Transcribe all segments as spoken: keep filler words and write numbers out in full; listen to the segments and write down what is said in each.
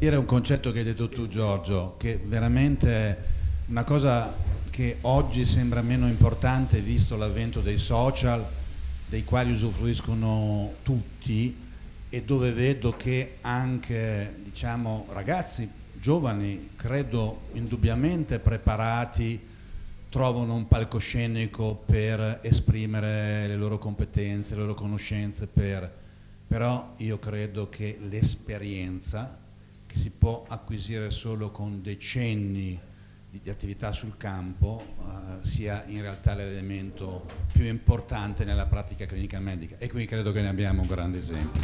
Era un concetto che hai detto tu, Giorgio, che veramente è una cosa che oggi sembra meno importante visto l'avvento dei social, dei quali usufruiscono tutti, e dove vedo che anche, diciamo, ragazzi giovani, credo indubbiamente preparati, trovano un palcoscenico per esprimere le loro competenze, le loro conoscenze, per... però io credo che l'esperienza, che si può acquisire solo con decenni di, di attività sul campo, uh, sia in realtà l'elemento più importante nella pratica clinica medica, e qui credo che ne abbiamo un grande esempio.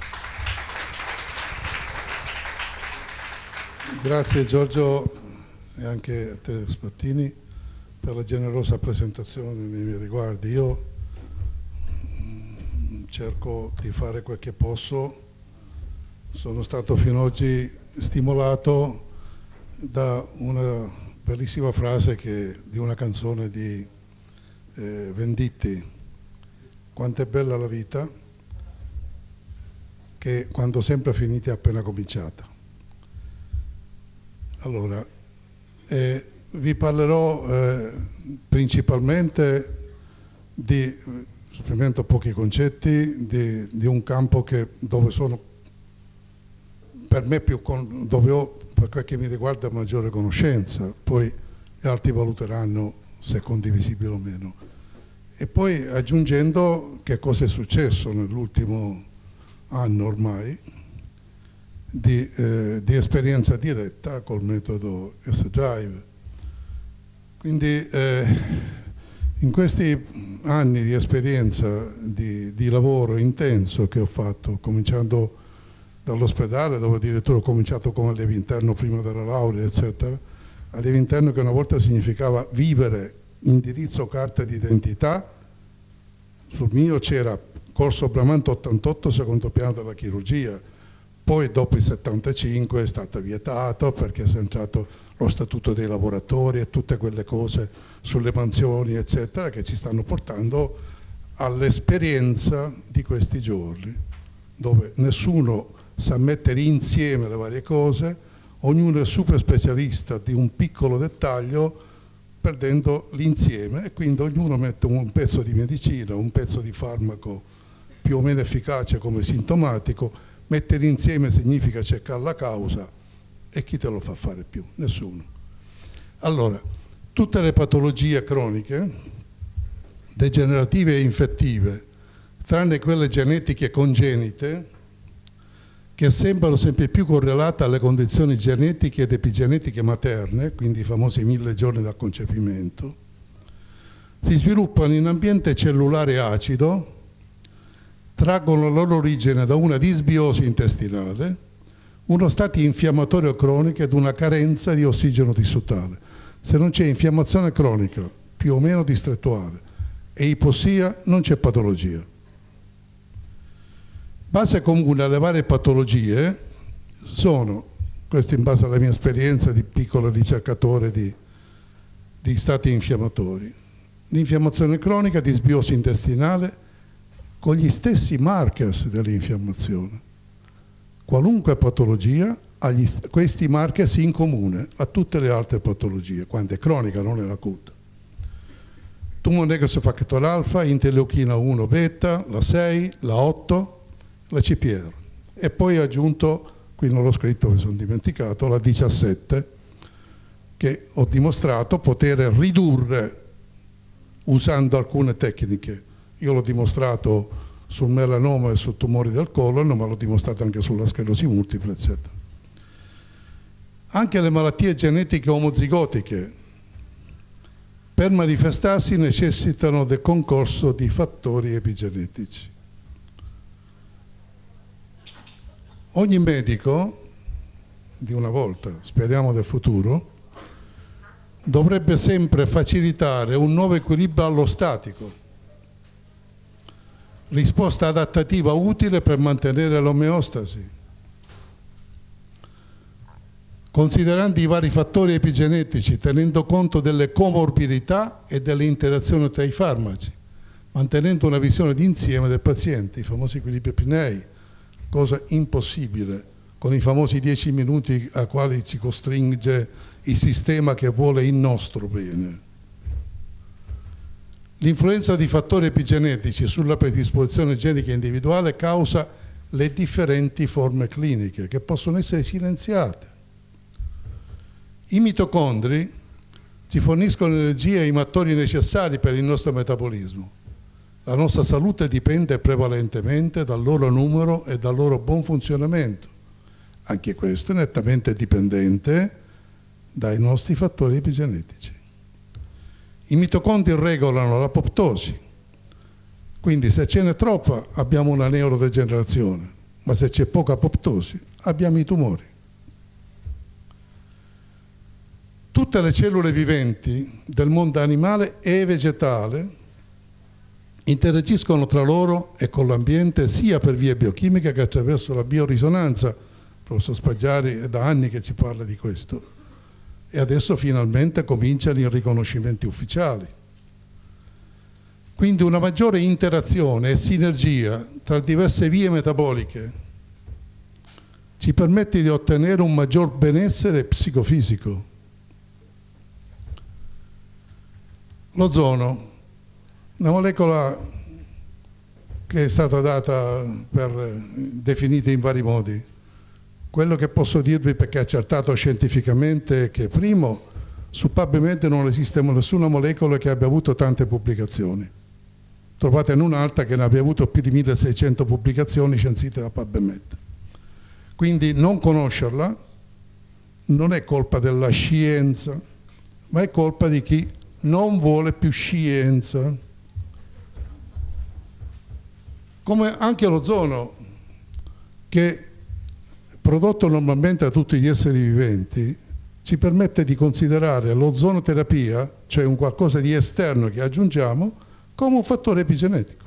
Grazie Giorgio e anche a te Spattini per la generosa presentazione nei miei riguardi. Io mh, cerco di fare quel che posso. Sono stato fino ad oggi stimolato da una bellissima frase che, di una canzone di eh, Venditti: quanto è bella la vita che quando sempre finita è appena cominciata. Allora, eh, vi parlerò eh, principalmente di, esprimendo pochi concetti, di, di un campo che, dove sono per me più con, dove ho, per quel che mi riguarda, maggiore conoscenza, poi gli altri valuteranno se è condivisibile o meno. E poi aggiungendo che cosa è successo nell'ultimo anno ormai di, eh, di esperienza diretta col metodo S-Drive. Quindi eh, in questi anni di esperienza di, di lavoro intenso che ho fatto, cominciando dall'ospedale, dove addirittura ho cominciato come allievo interno prima della laurea, eccetera, allievo interno che una volta significava vivere indirizzo carta d'identità. Sul mio c'era corso Bramante ottantotto, secondo piano della chirurgia, poi dopo il settantacinque è stata vietato perché è entrato lo statuto dei lavoratori e tutte quelle cose sulle mansioni, eccetera, che ci stanno portando all'esperienza di questi giorni, dove nessuno sa mettere insieme le varie cose, ognuno è super specialista di un piccolo dettaglio, perdendo l'insieme, e quindi ognuno mette un pezzo di medicina, un pezzo di farmaco più o meno efficace come sintomatico. Mettere insieme significa cercare la causa, e chi te lo fa fare più? Nessuno. Allora, tutte le patologie croniche, degenerative e infettive, tranne quelle genetiche congenite, che sembrano sempre più correlate alle condizioni genetiche ed epigenetiche materne, quindi i famosi mille giorni dal concepimento, si sviluppano in ambiente cellulare acido, traggono la loro origine da una disbiosi intestinale, uno stato infiammatorio cronico ed una carenza di ossigeno tissutale. Se non c'è infiammazione cronica, più o meno distrettuale, e ipossia, non c'è patologia. Base comune alle varie patologie sono, questo in base alla mia esperienza di piccolo ricercatore di, di stati infiammatori, l'infiammazione cronica, disbiosi intestinale, con gli stessi markers dell'infiammazione. Qualunque patologia ha gli, questi markers in comune a tutte le altre patologie, quando è cronica, non è acuta. Tumore necrosis fattore alfa, interleuchina uno beta, la sei, la otto, la C P R, e poi ho aggiunto, qui non l'ho scritto, mi sono dimenticato, la diciassette, che ho dimostrato poter ridurre usando alcune tecniche. Io l'ho dimostrato sul melanoma e su tumori del colon, ma l'ho dimostrato anche sulla sclerosi multipla, eccetera. Anche le malattie genetiche omozigotiche, per manifestarsi, necessitano del concorso di fattori epigenetici. Ogni medico, di una volta, speriamo del futuro, dovrebbe sempre facilitare un nuovo equilibrio allostatico, risposta adattativa utile per mantenere l'omeostasi, considerando i vari fattori epigenetici, tenendo conto delle comorbidità e delle interazioni tra i farmaci, mantenendo una visione d'insieme del paziente, i famosi equilibri epinei, cosa impossibile con i famosi dieci minuti a quali ci costringe il sistema che vuole il nostro bene. L'influenza di fattori epigenetici sulla predisposizione genica individuale causa le differenti forme cliniche che possono essere silenziate. I mitocondri ci forniscono energia e i mattori necessari per il nostro metabolismo. La nostra salute dipende prevalentemente dal loro numero e dal loro buon funzionamento. Anche questo è nettamente dipendente dai nostri fattori epigenetici. I mitocondri regolano l'apoptosi, quindi se ce n'è troppa abbiamo una neurodegenerazione, ma se c'è poca apoptosi abbiamo i tumori. Tutte le cellule viventi del mondo animale e vegetale interagiscono tra loro e con l'ambiente sia per vie biochimiche che attraverso la biorisonanza. Il professor Spaggiari è da anni che ci parla di questo e adesso finalmente cominciano i riconoscimenti ufficiali. Quindi una maggiore interazione e sinergia tra diverse vie metaboliche ci permette di ottenere un maggior benessere psicofisico. L'ozono, una molecola che è stata data per definita in vari modi. Quello che posso dirvi, perché è accertato scientificamente, è che primo, su PubMed non esiste nessuna molecola che abbia avuto tante pubblicazioni. Trovate in un'altra che ne abbia avuto più di milleseicento pubblicazioni censite da PubMed. Quindi non conoscerla non è colpa della scienza, ma è colpa di chi non vuole più scienza. Come anche l'ozono, che prodotto normalmente da tutti gli esseri viventi, ci permette di considerare l'ozonoterapia, cioè un qualcosa di esterno che aggiungiamo, come un fattore epigenetico.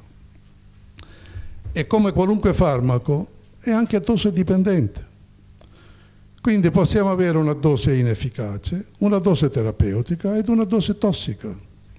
E come qualunque farmaco è anche dose dipendente. Quindi possiamo avere una dose inefficace, una dose terapeutica ed una dose tossica.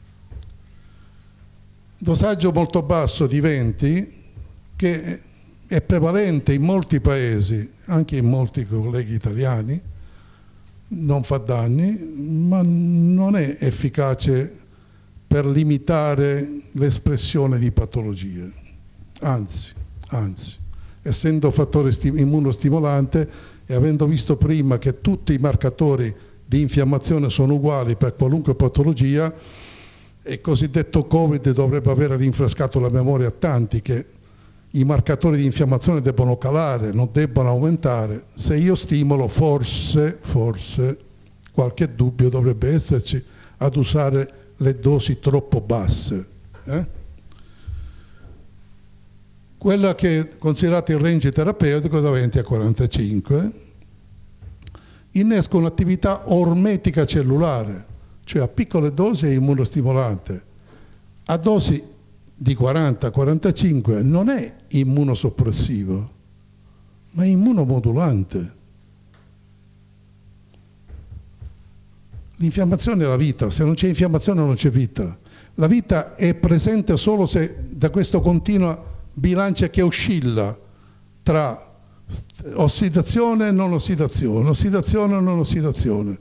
Dosaggio molto basso di venti, che è prevalente in molti paesi, anche in molti colleghi italiani, non fa danni, ma non è efficace per limitare l'espressione di patologie. Anzi, anzi, essendo fattore immunostimolante e avendo visto prima che tutti i marcatori di infiammazione sono uguali per qualunque patologia, il cosiddetto Covid dovrebbe aver rinfrescato la memoria a tanti che i marcatori di infiammazione debbono calare, non debbono aumentare. Se io stimolo, forse, forse, qualche dubbio dovrebbe esserci ad usare le dosi troppo basse. Eh? Quella che è considerata il range terapeutico da venti a quarantacinque innesca un'attività ormetica cellulare, cioè a piccole dosi è immunostimolante. A dosi di quaranta a quarantacinque non è immunosoppressivo, ma è immunomodulante. L'infiammazione è la vita, se non c'è infiammazione non c'è vita. La vita è presente solo se da questo continua bilancia che oscilla tra ossidazione e non ossidazione, ossidazione e non ossidazione.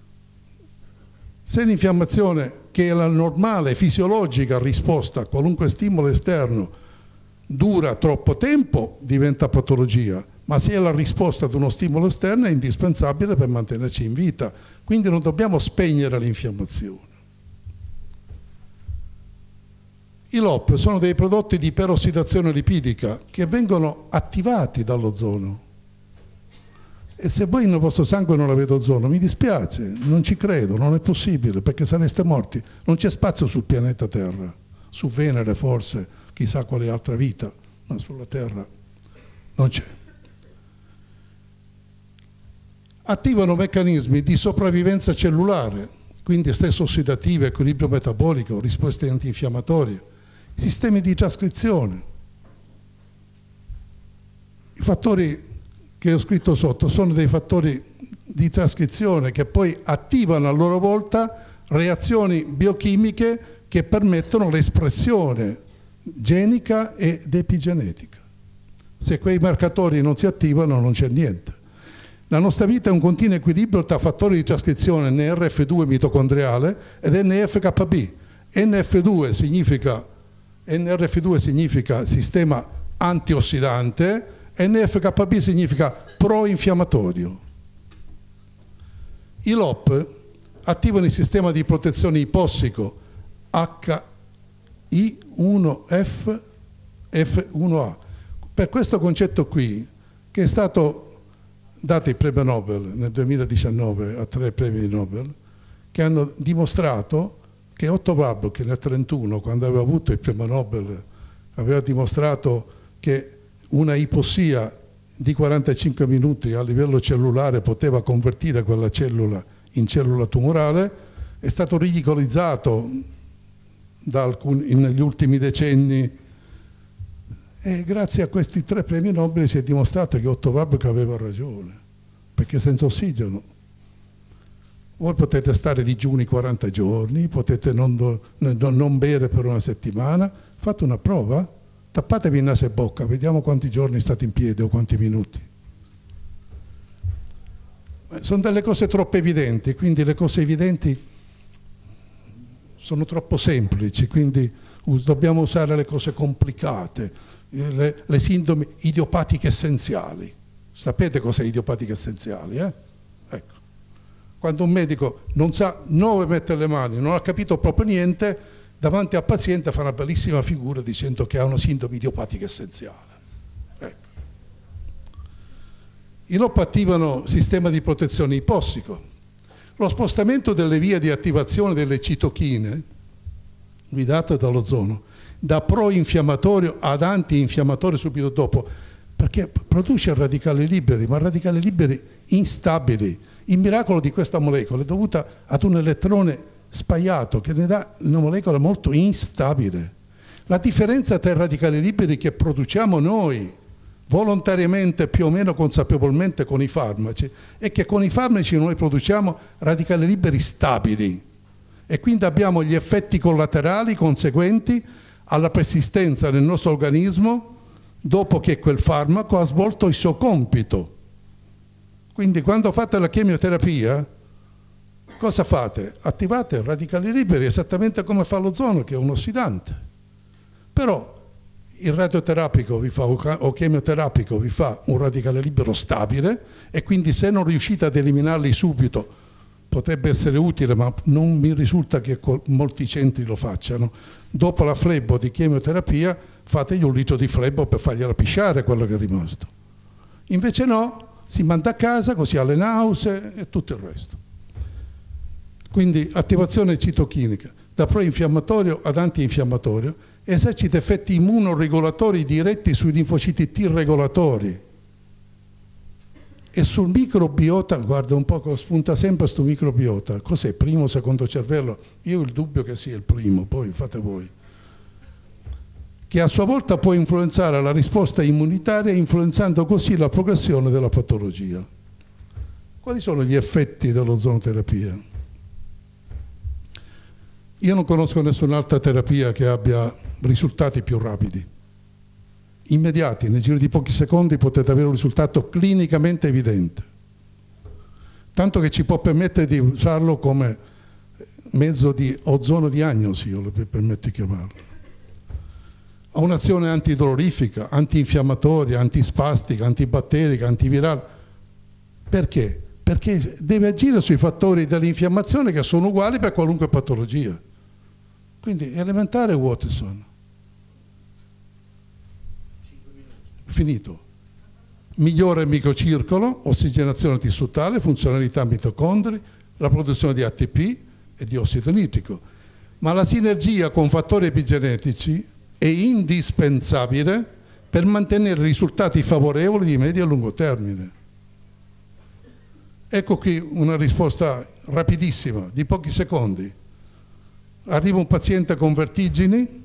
Se l'infiammazione, che è la normale, fisiologica risposta a qualunque stimolo esterno, dura troppo tempo, diventa patologia, ma se è la risposta ad uno stimolo esterno è indispensabile per mantenerci in vita. Quindi non dobbiamo spegnere l'infiammazione. I L O P sono dei prodotti di perossidazione lipidica che vengono attivati dall'ozono. E se voi nel vostro sangue non avete ozono, mi dispiace, non ci credo, non è possibile, perché sareste morti. Non c'è spazio sul pianeta Terra, su Venere forse, chissà quale altra vita, ma sulla Terra non c'è. Attivano meccanismi di sopravvivenza cellulare, quindi stress ossidativo, equilibrio metabolico, risposte antinfiammatorie, sistemi di trascrizione. I fattori che ho scritto sotto sono dei fattori di trascrizione che poi attivano a loro volta reazioni biochimiche che permettono l'espressione genica ed epigenetica. Se quei marcatori non si attivano non c'è niente. La nostra vita è un continuo equilibrio tra fattori di trascrizione N R F due mitocondriale ed N F K B. N F due significa, N R F due significa sistema antiossidante, N F K B significa pro-infiammatorio. I L O P attivano il sistema di protezione ipossico H I uno F F uno A. Per questo concetto qui, che è stato dato il premio Nobel nel duemiladiciannove a tre premi Nobel, che hanno dimostrato che Otto Warburg nel trentuno, quando aveva avuto il premio Nobel, aveva dimostrato che una ipossia di quarantacinque minuti a livello cellulare poteva convertire quella cellula in cellula tumorale, è stato ridicolizzato da alcuni, negli ultimi decenni, e grazie a questi tre premi Nobel si è dimostrato che Otto Warburg aveva ragione, perché senza ossigeno voi potete stare digiuni quaranta giorni, potete non, do, non bere per una settimana, fate una prova, tappatevi naso e bocca, vediamo quanti giorni state in piedi o quanti minuti. Sono delle cose troppo evidenti, quindi le cose evidenti sono troppo semplici, quindi dobbiamo usare le cose complicate, le, le sindromi idiopatiche essenziali. Sapete cos'è idiopatiche essenziali? Eh? Ecco. Quando un medico non sa dove mettere le mani, non ha capito proprio niente, davanti al paziente fa una bellissima figura dicendo che ha una sindrome idiopatica essenziale. Ecco. I L O P attivano il sistema di protezione ipossico. Lo spostamento delle vie di attivazione delle citochine, guidate dall'ozono, da pro-infiammatorio ad anti-infiammatorio subito dopo, perché produce radicali liberi, ma radicali liberi instabili. Il miracolo di questa molecola è dovuto ad un elettrone spaiato che ne dà una molecola molto instabile. La differenza tra i radicali liberi che produciamo noi volontariamente, più o meno consapevolmente con i farmaci, è che con i farmaci noi produciamo radicali liberi stabili e quindi abbiamo gli effetti collaterali conseguenti alla persistenza nel nostro organismo dopo che quel farmaco ha svolto il suo compito. Quindi quando fate la chemioterapia, cosa fate? Attivate radicali liberi esattamente come fa l'ozono, che è un ossidante. Però il radioterapico vi fa, o chemioterapico vi fa un radicale libero stabile e quindi se non riuscite ad eliminarli subito potrebbe essere utile, ma non mi risulta che molti centri lo facciano. Dopo la flebo di chemioterapia fategli un litro di flebo per fargliela pisciare quello che è rimasto. Invece no, si manda a casa così ha le nausee e tutto il resto. Quindi attivazione citochinica da pro-infiammatorio ad antinfiammatorio, esercita effetti immunoregolatori diretti sui linfociti T regolatori e sul microbiota. Guarda un po', spunta sempre sto microbiota. Cos'è, primo o secondo cervello? Io ho il dubbio che sia il primo, poi fate voi. Che a sua volta può influenzare la risposta immunitaria, influenzando così la progressione della patologia. Quali sono gli effetti dell'ozonoterapia? Io non conosco nessun'altra terapia che abbia risultati più rapidi, immediati, nel giro di pochi secondi potete avere un risultato clinicamente evidente, tanto che ci può permettere di usarlo come mezzo di ozonodiagnosi, io le permetto di chiamarlo. Ha un'azione antidolorifica, antinfiammatoria, antispastica, antibatterica, antivirale. Perché? Perché deve agire sui fattori dell'infiammazione che sono uguali per qualunque patologia. Quindi è elementare, Watson. Finito. Migliora il microcircolo, ossigenazione tissutale, funzionalità mitocondri, la produzione di A T P e di ossido nitrico. Ma la sinergia con fattori epigenetici è indispensabile per mantenere risultati favorevoli di medio e lungo termine. Ecco qui una risposta rapidissima, di pochi secondi. Arriva un paziente con vertigini,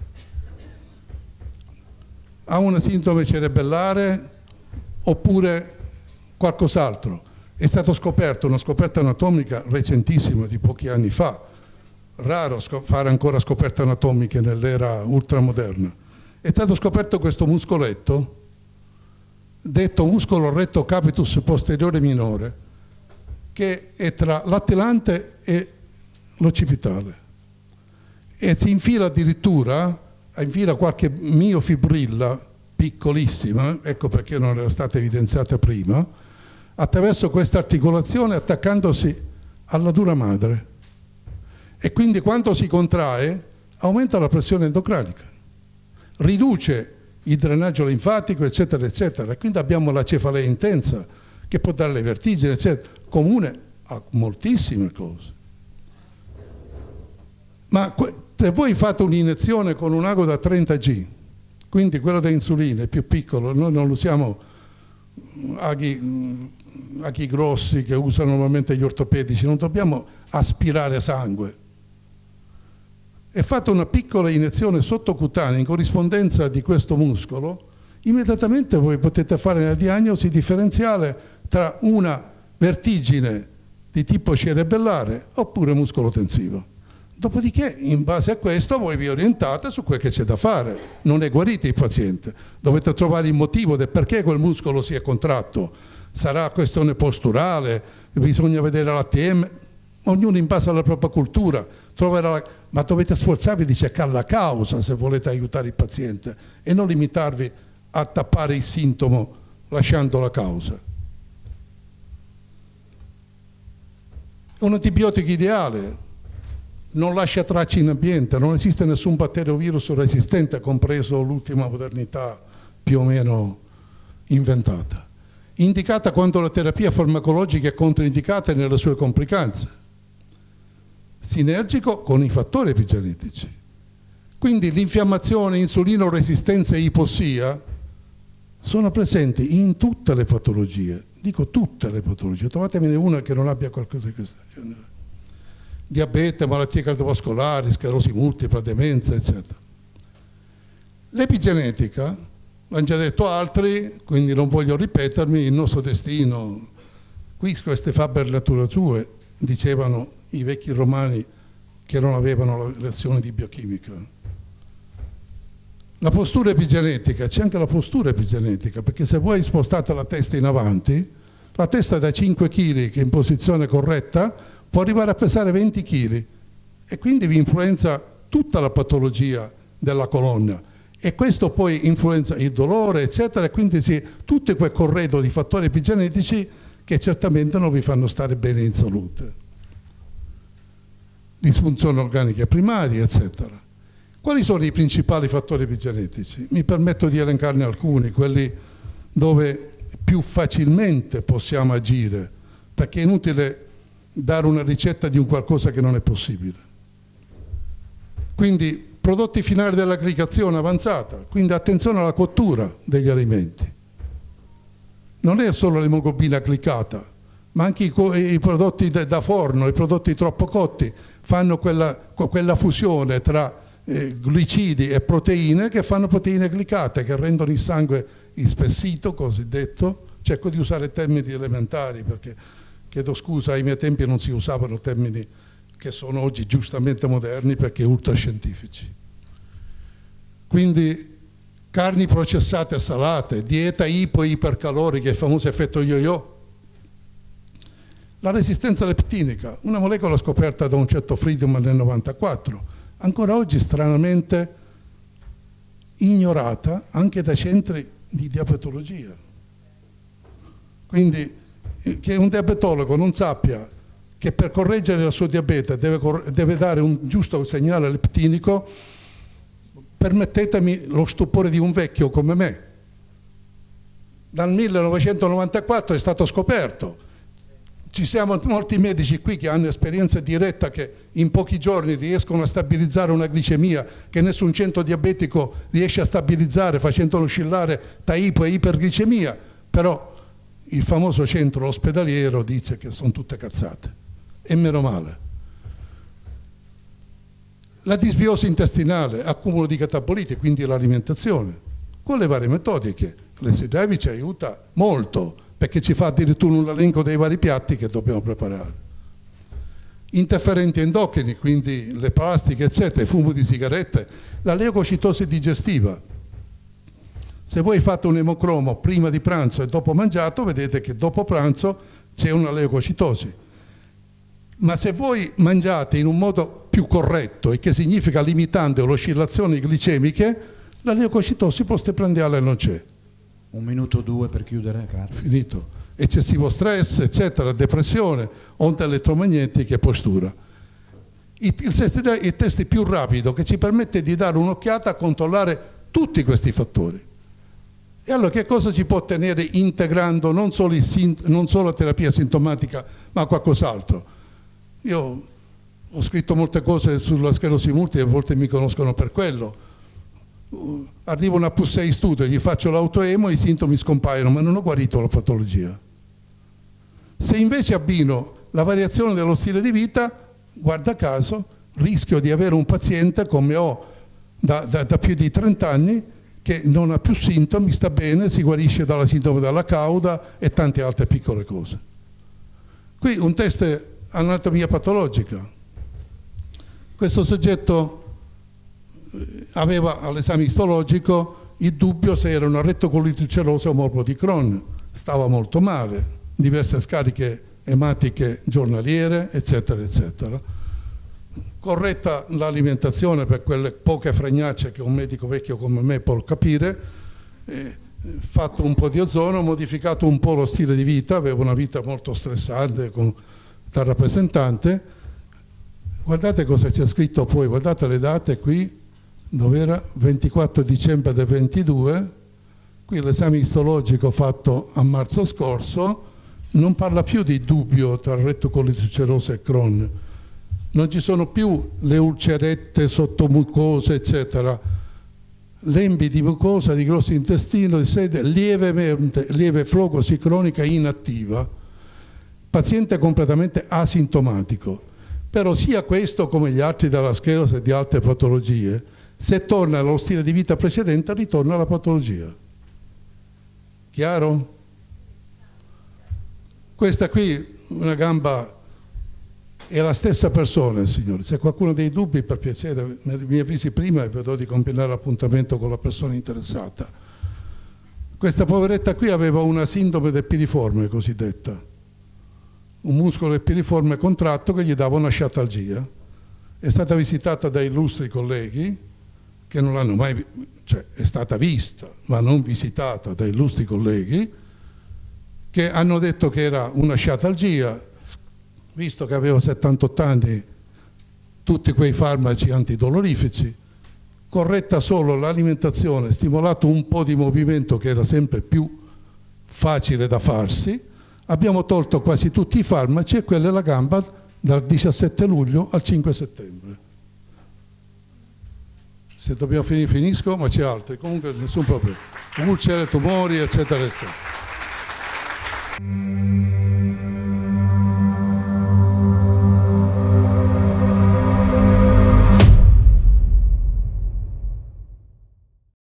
ha una sindrome cerebellare oppure qualcos'altro. È stato scoperto, una scoperta anatomica recentissima di pochi anni fa, raro fare ancora scoperte anatomiche nell'era ultramoderna. È stato scoperto questo muscoletto detto muscolo retto capitus posteriore minore, che è tra l'attilante e l'occipitale, e si infila addirittura, infila qualche miofibrilla piccolissima, ecco perché non era stata evidenziata prima, attraverso questa articolazione attaccandosi alla dura madre, e quindi quando si contrae aumenta la pressione endocrinica, riduce il drenaggio linfatico, eccetera, eccetera. Quindi abbiamo la cefalea intensa che può dare le vertigini, eccetera, comune a moltissime cose. Ma se voi fate un'iniezione con un ago da trenta G, quindi quello da insulina è più piccolo, noi non usiamo aghi, aghi grossi che usano normalmente gli ortopedici, non dobbiamo aspirare sangue. E fate una piccola iniezione sottocutanea in corrispondenza di questo muscolo, immediatamente voi potete fare una diagnosi differenziale tra una vertigine di tipo cerebellare oppure muscolo tensivo. Dopodiché, in base a questo, voi vi orientate su quel che c'è da fare. Non è guarito il paziente. Dovete trovare il motivo del perché quel muscolo si è contratto. Sarà questione posturale, bisogna vedere l'A T M, ognuno in base alla propria cultura troverà la... ma dovete sforzarvi di cercare la causa se volete aiutare il paziente e non limitarvi a tappare il sintomo lasciando la causa. Un antibiotico ideale non lascia tracce in ambiente, non esiste nessun batterio o virus resistente, compreso l'ultima modernità più o meno inventata. Indicata quando la terapia farmacologica è controindicata nelle sue complicanze. Sinergico con i fattori epigenetici. Quindi l'infiammazione, insulinoresistenza e ipossia sono presenti in tutte le patologie, dico tutte le patologie, trovatemene una che non abbia qualcosa di questo genere. Diabete, malattie cardiovascolari, sclerosi multipla, demenza, eccetera. L'epigenetica, l'hanno già detto altri, quindi non voglio ripetermi, il nostro destino, qui queste Faber natura sue, dicevano i vecchi romani che non avevano la lezione di biochimica. La postura epigenetica, c'è anche la postura epigenetica, perché se voi spostate la testa in avanti, la testa da cinque chili che è in posizione corretta può arrivare a pesare venti chili e quindi vi influenza tutta la patologia della colonna e questo poi influenza il dolore, eccetera, e quindi sì, tutto quel corredo di fattori epigenetici che certamente non vi fanno stare bene in salute. Disfunzioni organiche primarie, eccetera. Quali sono i principali fattori epigenetici? Mi permetto di elencarne alcuni, quelli dove più facilmente possiamo agire, perché è inutile dare una ricetta di un qualcosa che non è possibile. Quindi prodotti finali dell'aggregazione avanzata, quindi attenzione alla cottura degli alimenti. Non è solo l'emoglobina glicata, ma anche i, i prodotti da, da forno, i prodotti troppo cotti, fanno quella, quella fusione tra eh, glicidi e proteine che fanno proteine glicate, che rendono il sangue ispessito, cosiddetto. Cerco di usare termini elementari perché, chiedo scusa, ai miei tempi non si usavano termini che sono oggi giustamente moderni perché ultrascientifici. Quindi carni processate e salate, dieta ipo e ipercalorica, il famoso effetto yo-yo. La resistenza leptinica, una molecola scoperta da un certo Friedman nel novantaquattro, ancora oggi stranamente ignorata anche dai centri di diabetologia. Quindi che un diabetologo non sappia che per correggere il suo diabete deve, deve dare un giusto segnale leptinico, permettetemi lo stupore di un vecchio come me. Dal millenovecentonovantaquattro è stato scoperto. Ci siamo molti medici qui che hanno esperienza diretta che in pochi giorni riescono a stabilizzare una glicemia che nessun centro diabetico riesce a stabilizzare facendolo oscillare tra ipo e iperglicemia, però il famoso centro ospedaliero dice che sono tutte cazzate e meno male. La disbiosi intestinale, accumulo di cataboliti, quindi l'alimentazione, con le varie metodiche. L'Esidravi ci aiuta molto, perché ci fa addirittura un elenco dei vari piatti che dobbiamo preparare. Interferenti endocrini, quindi le plastiche, eccetera, il fumo di sigarette, la leucocitosi digestiva. Se voi fate un emocromo prima di pranzo e dopo mangiato, vedete che dopo pranzo c'è una leucocitosi. Ma se voi mangiate in un modo più corretto, e che significa limitando le oscillazioni glicemiche, la leucocitosi postprandiale non c'è. Un minuto o due per chiudere, grazie. Finito. Eccessivo stress, eccetera, depressione, onde elettromagnetiche e postura. Il, il, il test più rapido che ci permette di dare un'occhiata a controllare tutti questi fattori. E allora che cosa si può ottenere integrando non solo, il, non solo la terapia sintomatica, ma qualcos'altro? Io ho scritto molte cose sulla sclerosi multipla, a volte mi conoscono per quello. Uh, arrivo una P U sei studio, gli faccio l'autoemo e i sintomi scompaiono, ma non ho guarito la patologia. Se invece abbino la variazione dello stile di vita, guarda caso, rischio di avere un paziente come ho da, da, da più di trenta anni, che non ha più sintomi, sta bene, si guarisce dalla sindrome della cauda e tante altre piccole cose. Qui un test anatomia patologica. Questo soggetto aveva all'esame istologico il dubbio se era una rettocolite ulcerosa o morbo di Crohn. Stava molto male, diverse scariche ematiche giornaliere, eccetera, eccetera. Corretta l'alimentazione per quelle poche fregnacce che un medico vecchio come me può capire, eh, fatto un po' di ozono, modificato un po' lo stile di vita, avevo una vita molto stressante con, da rappresentante. Guardate cosa c'è scritto poi, guardate le date qui, dove era ventiquattro dicembre del ventidue, qui l'esame istologico fatto a marzo scorso, non parla più di dubbio tra rettocolite ulcerosa e Crohn. Non ci sono più le ulcerette sottomucose, eccetera. Lembi di mucosa di grosso intestino di sede lievemente, lieve flogosi cronica inattiva. Paziente completamente asintomatico. Però sia questo come gli altri della sclerosi e di altre patologie, se torna allo stile di vita precedente, ritorna alla patologia. Chiaro? Questa qui, una gamba... è la stessa persona, signori. Se qualcuno ha dei dubbi, per piacere, mi avvisi prima e vedrò di combinare l'appuntamento con la persona interessata. Questa poveretta qui aveva una sindrome del piriforme cosiddetta, un muscolo piriforme contratto che gli dava una sciatalgia. È stata visitata da illustri colleghi che non l'hanno mai, cioè è stata vista, ma non visitata da illustri colleghi che hanno detto che era una sciatalgia. Visto che avevo settantotto anni, tutti quei farmaci antidolorifici, corretta solo l'alimentazione, stimolato un po' di movimento che era sempre più facile da farsi, abbiamo tolto quasi tutti i farmaci e quella è la gamba dal diciassette luglio al cinque settembre. Se dobbiamo finire finisco, ma c'è altro, comunque nessun problema. Ulcere, tumori, eccetera, eccetera.